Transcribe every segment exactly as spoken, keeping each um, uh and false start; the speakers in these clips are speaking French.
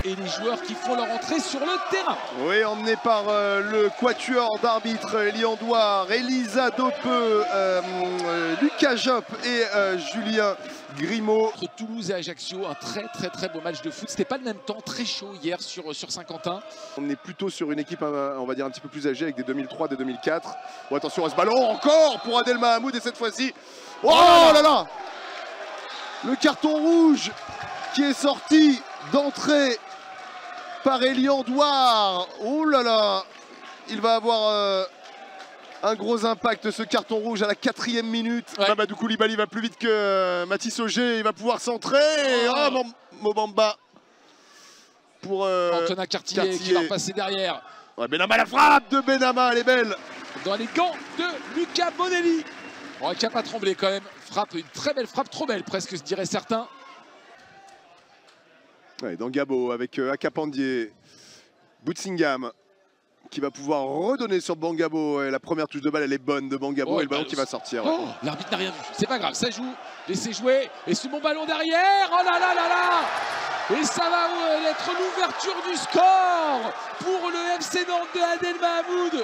et les joueurs qui font leur entrée sur le terrain. Oui, emmené par euh, le quatuor d'arbitres Elian Douard, Elisa Dopeux, euh, euh, Lucas Jopp et euh, Julien Grimaud. Entre Toulouse et Ajaccio, un très très très beau match de foot. C'était pas le même temps, très chaud hier sur, sur Saint-Quentin. On est plutôt sur une équipe, on va dire, un petit peu plus âgée avec des deux mille trois, des deux mille quatre. Oh, attention à ce ballon, encore pour Adel Mahamoud et cette fois-ci. Oh, oh là là! Le carton rouge qui est sorti d'entrée par Elian Douard. Oh là là! Il va avoir euh, un gros impact, ce carton rouge à la quatrième minute. Ouais. Mamadou Koulibaly va plus vite que euh, Mathis Auger. Il va pouvoir centrer. Oh, oh Mobamba pour euh, Antonin Cartier, Cartier qui va passer derrière. Ouais, Benama, la frappe de Benama, elle est belle. Dans les gants de Luca Bonelli. Oh, qui n'a pas tremblé quand même. Frappe, une très belle frappe, trop belle presque, se diraient certains. Ouais, Dangabo avec euh, Akapandier, Boutsingam qui va pouvoir redonner sur Bangabo. Et la première touche de balle, elle est bonne de Bangabo, oh, et le ballon qui va sortir. Oh, l'arbitre n'a rien vu, c'est pas grave, ça joue, laissez jouer. Et ce bon ballon derrière, oh là là là là. Et ça va euh, être l'ouverture du score pour le F C Nantes de Adel Mahamoud.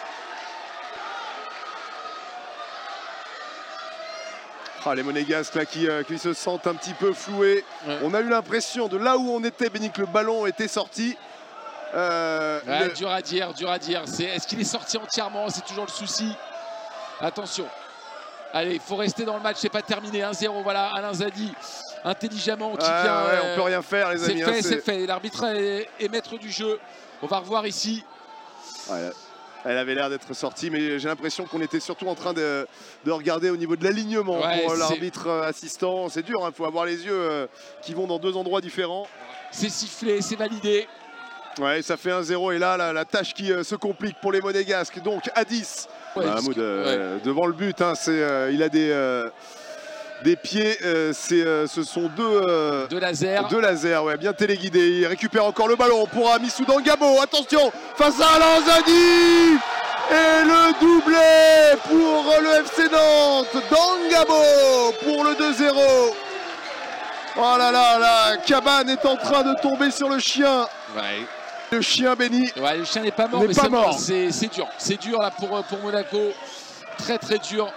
Ah, les Monégasques là qui, euh, qui se sentent un petit peu floués. Ouais. On a eu l'impression de là où on était, Béni, que le ballon était sorti. Euh, ouais, le... Dur à dire, dur à dire. Est-ce qu'il est sorti entièrement? C'est toujours le souci. Attention. Allez, il faut rester dans le match, c'est pas terminé. un zéro, voilà, Alain Zadi, intelligemment, qui ah, vient. Ouais, euh, on peut rien faire, les amis. C'est fait, hein, c'est fait. L'arbitre est, est maître du jeu. On va revoir ici. Ouais, elle avait l'air d'être sortie, mais j'ai l'impression qu'on était surtout en train de, de regarder au niveau de l'alignement ouais, pour l'arbitre assistant. C'est dur, il hein, faut avoir les yeux euh, qui vont dans deux endroits différents. C'est sifflé, c'est validé. Ouais, ça fait un zéro et là, la, la tâche qui euh, se complique pour les Monégasques. Donc à dix, ouais, Mahamoud euh, ouais. devant le but, hein, euh, il a des, euh, des pieds, euh, euh, ce sont deux, euh, deux lasers. Deux lasers, ouais, bien téléguidés. Il récupère encore le ballon pour Amissou Dangabo. Attention, face à Alain Zadi. Et le doublé pour le F C Nantes. Dangabo pour le deux zéro. Oh là là là, Cabane est en train de tomber sur le chien. Ouais. Le chien béni. Ouais, le chien n'est pas mort, mais pas mort. C'est dur. C'est dur là pour, pour Monaco. Très très dur.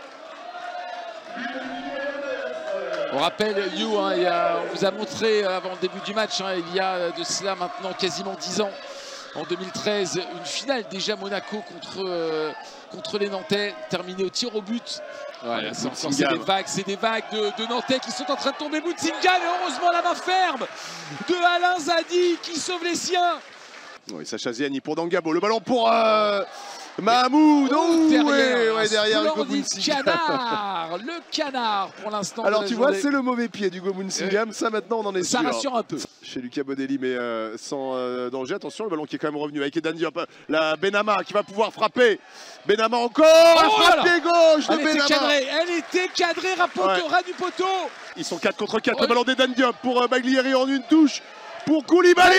On rappelle, You, hein, il y a, on vous a montré avant le début du match, hein, il y a de cela maintenant quasiment dix ans, en deux mille treize, une finale déjà Monaco contre, euh, contre les Nantais, terminée au tir au but. Voilà, c'est des vagues, c'est des vagues de, de Nantais qui sont en train de tomber. Boutsingam, et heureusement la main ferme de Alain Zadi qui sauve les siens. Oui, Sacha Ziani pour Dangabo, le ballon pour euh, Mahamoud. Oh, oh, derrière, ouais, ouais, derrière le canard, le canard pour l'instant. Alors tu vois, c'est le mauvais pied du Boutsingam, euh, ça maintenant on en est ça sûr. Ça rassure un peu. Chez Lucas Bonelli, mais euh, sans euh, danger. Attention, le ballon qui est quand même revenu avec Edan Diop. La Benama qui va pouvoir frapper. Benama encore, oh, la frappe pied gauche de elle Benama. Était cadrée, elle était cadrée, ras ouais. du poteau. Ils sont quatre contre quatre, oh. Le ballon d'Edan Diop pour euh, Baglieri en une touche. Pour Koulibaly.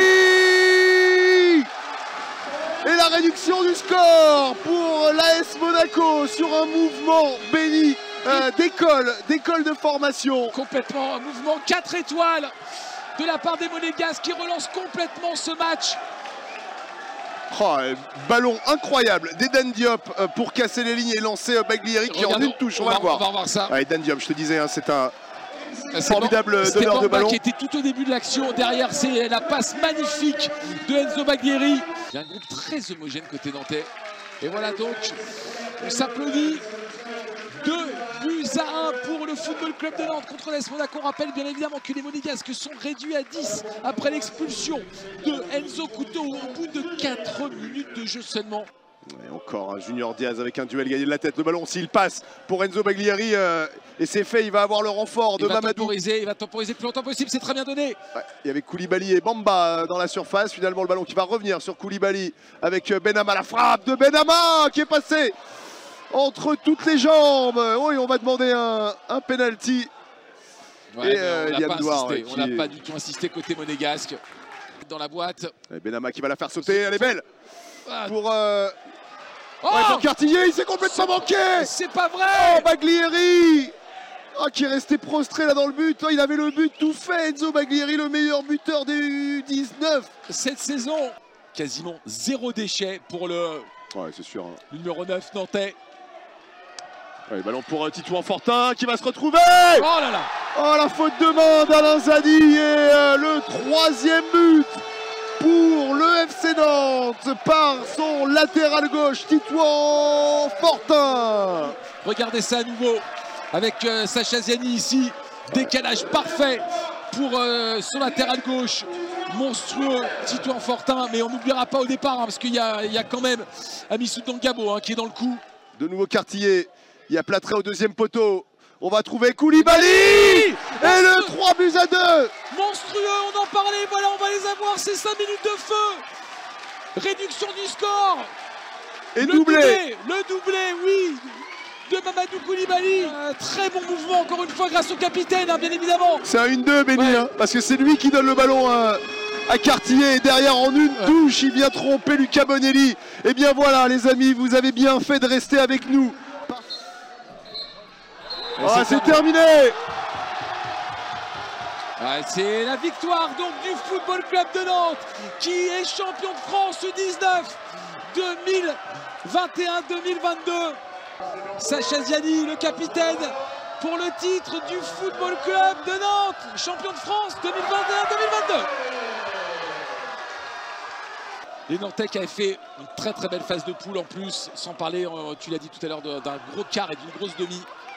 Et la réduction du score pour l'A S Monaco sur un mouvement béni euh, d'école, d'école de formation. Complètement, un mouvement quatre étoiles de la part des Monégasques qui relance complètement ce match. Oh, ballon incroyable d'Edan Diop euh, pour casser les lignes et lancer euh, Baglieri qui Regardons, en une touche. On, on va, va le voir. On va revoir ça. Ouais, Edan Diop, je te disais, hein, c'est un formidable donneur de ballon. Qui était tout au début de l'action. Derrière, c'est la passe magnifique de Enzo Baglieri. Il y a un groupe très homogène côté nantais. Et voilà donc, on s'applaudit. deux buts à un pour le Football Club de Nantes contre l'A S Monaco. On rappelle bien évidemment que les Monégasques sont réduits à dix après l'expulsion de Enzo Couto au bout de quatre minutes de jeu seulement. Et encore un Junior Diaz avec un duel gagné de la tête. Le ballon, s'il passe pour Enzo Baglieri, euh, et c'est fait, il va avoir le renfort de il va Mamadou. Temporiser, il va temporiser le plus longtemps possible, c'est très bien donné. Ouais, il y avait Koulibaly et Bamba dans la surface. Finalement, le ballon qui va revenir sur Koulibaly avec Benama. La frappe de Benama qui est passée entre toutes les jambes. Oui, on va demander un, un penalty. Ouais, et euh, on n'a pas, qui... pas du tout insisté côté monégasque. Dans la boîte. Et Benama qui va la faire sauter, elle est belle. Ah. Pour... Euh... Oh ouais, pour Cartier, il s'est complètement manqué. C'est pas vrai. Oh, Baglieri. Ah, qui est resté prostré là dans le but. Oh, il avait le but tout fait. Enzo Baglieri, le meilleur buteur des U dix-neuf. Cette saison, quasiment zéro déchet pour le, Ouais, c'est sûr. Hein. le numéro neuf nantais. Ouais, ballon pour Titouan Fortin qui va se retrouver. Oh là là. Oh, la faute de main d'Alain Zadi et euh, le troisième but pour le F C Nantes par son latéral gauche, Titouan Fortin. Regardez ça à nouveau avec euh, Sacha Ziani ici. Décalage parfait pour euh, son latéral gauche. Monstrueux, Titouan Fortin. Mais on n'oubliera pas au départ hein, parce qu'il y, y a quand même Amissou Dangabo hein, qui est dans le coup. De nouveau Cartillet. Il y a Platré au deuxième poteau. On va trouver Koulibaly. Et le trois buts à deux. Monstrueux, on en parlait, voilà, on va les avoir, c'est cinq minutes de feu. Réduction du score. Et le doublé. doublé. Le doublé, oui, de Mamadou Koulibaly. Un très bon mouvement, encore une fois, grâce au capitaine, hein, bien évidemment. C'est un un deux, Benny, Ouais. hein, parce que c'est lui qui donne le ballon à, à Cartillet. Et derrière, en une Ouais. touche, il vient tromper Lucas Bonelli. Et bien voilà, les amis, vous avez bien fait de rester avec nous. Ah, c'est terminé. Ouais, c'est la victoire donc du Football Club de Nantes qui est champion de France U dix-neuf deux mille vingt et un deux mille vingt-deux. Sacha Ziani, le capitaine, pour le titre du Football Club de Nantes, champion de France deux mille vingt et un deux mille vingt-deux. Les Nantais qui avaient fait une très très belle phase de poule en plus, sans parler, tu l'as dit tout à l'heure, d'un gros quart et d'une grosse demi.